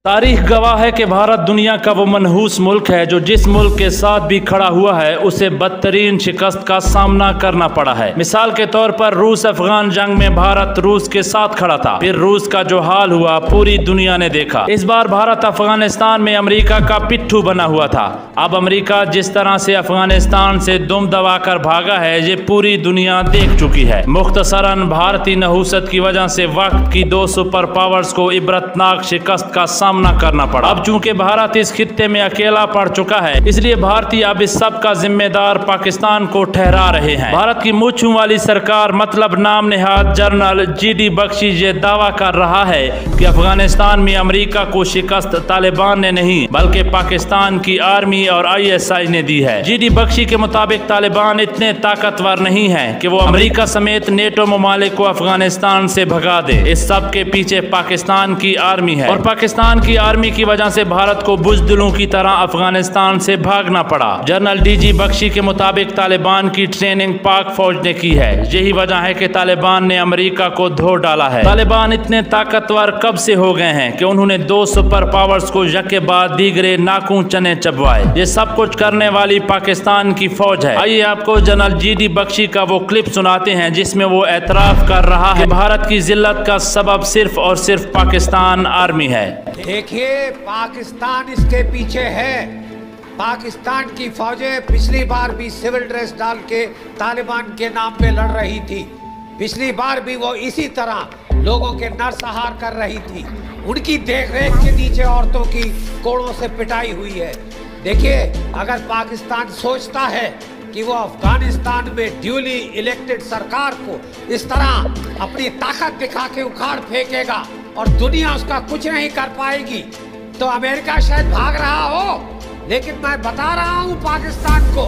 तारीख गवाह है कि भारत दुनिया का वो मनहूस मुल्क है जो जिस मुल्क के साथ भी खड़ा हुआ है उसे बदतरीन शिकस्त का सामना करना पड़ा है। मिसाल के तौर पर रूस अफगान जंग में भारत रूस के साथ खड़ा था, फिर रूस का जो हाल हुआ पूरी दुनिया ने देखा। इस बार भारत अफगानिस्तान में अमेरिका का पिट्ठू बना हुआ था। अब अमेरिका जिस तरह से अफगानिस्तान से दुम दबा कर भागा है ये पूरी दुनिया देख चुकी है। मुख्तसरन भारतीय नहूसत की वजह से वक्त की दो सुपर पावर्स को इबरतनाक शिकस्त का सामना करना पड़ा। अब चूंकि भारत इस खित्ते में अकेला पड़ चुका है इसलिए भारतीय अब इस सब का जिम्मेदार पाकिस्तान को ठहरा रहे हैं। भारत की मूंछों वाली सरकार मतलब नाम नेहाद जनरल जीडी बख्शी ये दावा कर रहा है कि अफगानिस्तान में अमेरिका को शिकस्त तालिबान ने नहीं बल्कि पाकिस्तान की आर्मी और ISI ने दी है। जीडी बख्शी के मुताबिक तालिबान इतने ताकतवर नहीं है कि वो अमेरिका समेत नेटो ममालिक को अफगानिस्तान से भगा दे। इस सब के पीछे पाकिस्तान की आर्मी है और पाकिस्तान की आर्मी की वजह से भारत को बुज़दिलों की तरह अफगानिस्तान से भागना पड़ा। जनरल DG बख्शी के मुताबिक तालिबान की ट्रेनिंग पाक फौज ने की है। यही वजह है कि तालिबान ने अमेरिका को धो डाला है। तालिबान इतने ताकतवर कब से हो गए हैं कि उन्होंने दो सुपर पावर्स को यके बाद दीगरे नाकू चने चबवाए। ये सब कुछ करने वाली पाकिस्तान की फौज है। आइए आपको जनरल GD बख्शी का वो क्लिप सुनाते हैं जिसमें वो एतराफ कर रहा है भारत की जिल्लत का सबब सिर्फ और सिर्फ पाकिस्तान आर्मी है। देखिए पाकिस्तान इसके पीछे है। पाकिस्तान की फौजें पिछली बार भी सिविल ड्रेस डाल के तालिबान के नाम पे लड़ रही थी। पिछली बार भी वो इसी तरह लोगों के नरसंहार कर रही थी। उनकी देखरेख के नीचे औरतों की कोड़ों से पिटाई हुई है। देखिए अगर पाकिस्तान सोचता है कि वो अफगानिस्तान में ड्यूली इलेक्टेड सरकार को इस तरह अपनी ताकत दिखा के उखाड़ फेंकेगा और दुनिया उसका कुछ नहीं कर पाएगी तो अमेरिका शायद भाग रहा हो, लेकिन मैं बता रहा हूं पाकिस्तान को,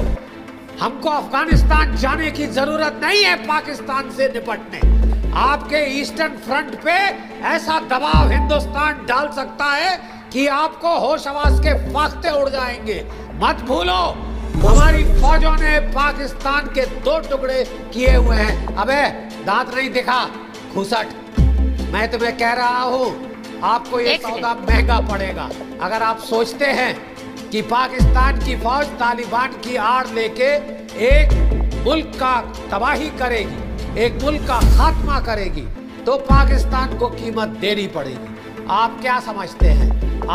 हमको अफगानिस्तान जाने की जरूरत नहीं है। पाकिस्तान से निपटने आपके ईस्टर्न फ्रंट पे ऐसा दबाव हिंदुस्तान डाल सकता है कि आपको होश हवास के फाख्ते उड़ जाएंगे। मत भूलो हमारी फौजों ने पाकिस्तान के 2 टुकड़े किए हुए हैं। अबे दांत नहीं दिखा घुसट, मैं तुम्हें कह रहा हूं आपको ये सौदा महंगा पड़ेगा। अगर आप सोचते हैं कि पाकिस्तान की फौज तालिबान की आड़ लेके एक मुल्क का तबाही करेगी, एक मुल्क का खात्मा करेगी तो पाकिस्तान को कीमत देनी पड़ेगी। आप क्या समझते हैं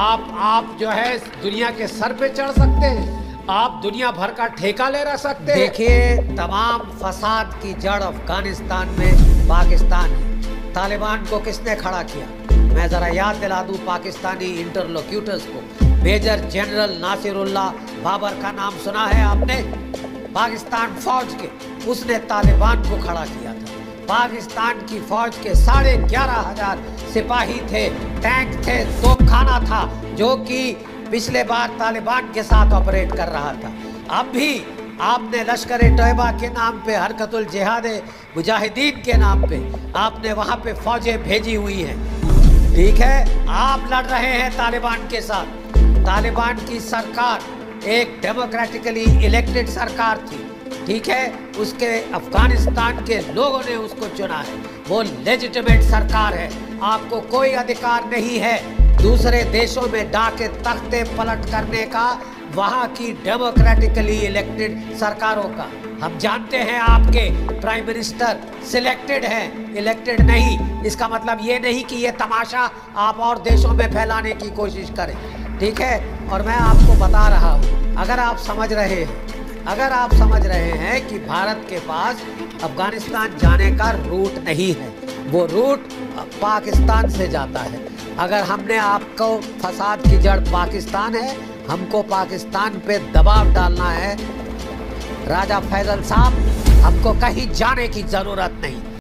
आप जो है दुनिया के सर पे चढ़ सकते हैं? आप दुनिया भर का ठेका ले रह सकते हैं? देखिए तमाम फसाद की जड़ अफगानिस्तान में पाकिस्तान है। तालिबान को किसने खड़ा किया? मैं जरा याद दिला दूं पाकिस्तानी इंटरलोक्यूटर्स को। मेजर जनरल नासिरुल्लाह बाबर का नाम सुना है आपने? पाकिस्तान फौज के उसने तालिबान को खड़ा किया था। पाकिस्तान की फौज के 11,500 सिपाही थे, टैंक थे, तोपखाना था जो कि पिछले बार तालिबान के साथ ऑपरेट कर रहा था। अब भी आपने लश्कर-ए-तोयबा के नाम पे, हरकतुल जिहाद मुजाहिदीन के नाम पे आपने वहाँ पे फौजें भेजी हुई हैं। ठीक है, आप लड़ रहे हैं तालिबान के साथ। तालिबान की सरकार एक डेमोक्रेटिकली इलेक्टेड सरकार थी, ठीक है, उसके अफगानिस्तान के लोगों ने उसको चुना है, वो लेजिटिमेट सरकार है। आपको कोई अधिकार नहीं है दूसरे देशों में डाके तख्ते पलट करने का, वहाँ की डेमोक्रेटिकली इलेक्टेड सरकारों का। हम जानते हैं आपके प्राइम मिनिस्टर सिलेक्टेड हैं, इलेक्टेड नहीं। इसका मतलब ये नहीं कि ये तमाशा आप और देशों में फैलाने की कोशिश करें, ठीक है। और मैं आपको बता रहा हूँ अगर आप समझ रहे हैं कि भारत के पास अफगानिस्तान जाने का रूट नहीं है, वो रूट पाकिस्तान से जाता है। अगर हमने आपको फसाद की जड़ पाकिस्तान है, हमको पाकिस्तान पे दबाव डालना है, राजा फैसल साहब हमको कहीं जाने की जरूरत नहीं।